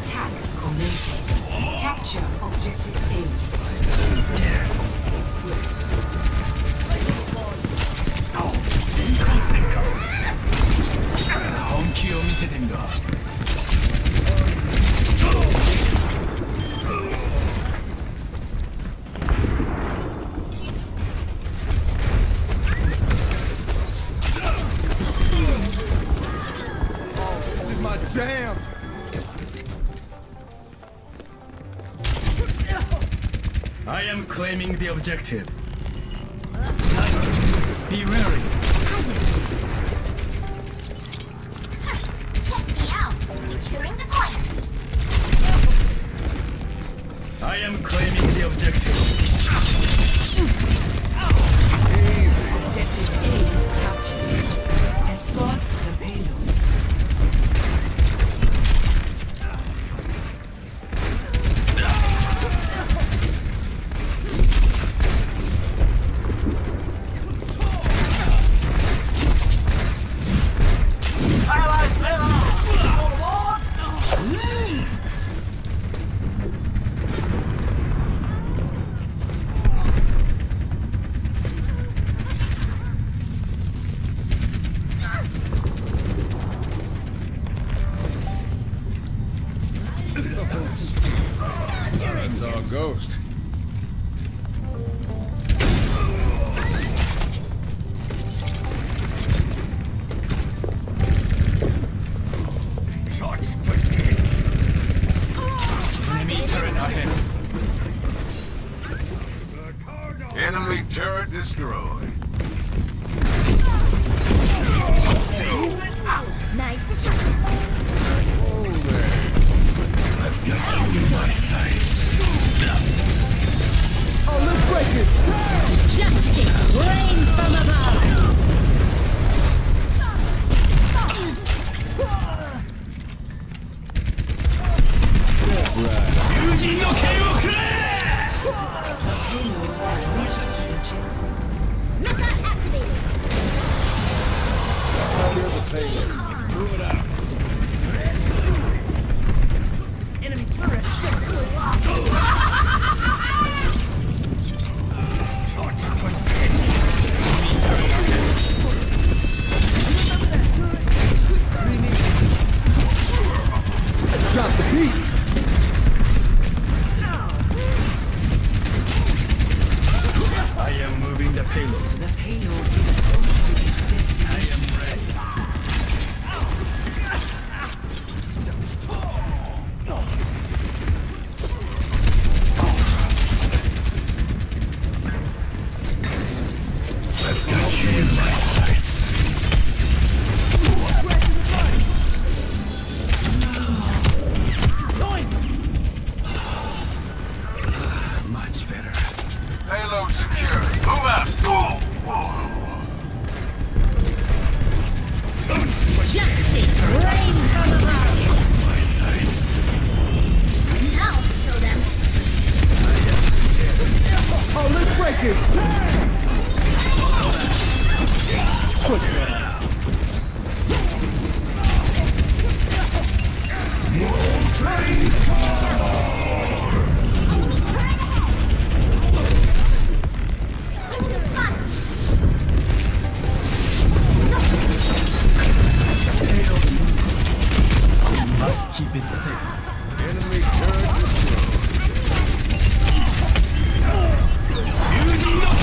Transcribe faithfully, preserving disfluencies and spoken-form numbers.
Attack commencing. Capture objective A. 本気を見せてみろ。 Damn! I am claiming the objective. Be wary. Check me out. Securing the point. I am claiming the objective. Objective A captured. Escort the payload. I saw a ghost. Shots protect. Enemy turret ahead. Enemy turret destroyed. Nice shot. I've got you in my sights. Oh, let's break it! Justice reigns from above. Yujin no ken wo kure! Mecha activated. Here's the payload. Move it out. Enemy turret just blew up. Shots protect. Drop the beat! I am moving the payload. The payload is approaching its destination. I am ready. I've got you in my sights. Much better. Payload secure. Move out. Justice reigns from above. My sights. Now show them. Oh, let's break it! Quick. Enemy turret ahead. Enemy spotted. We must keep it safe. Enemy turret destroyed. Yujin no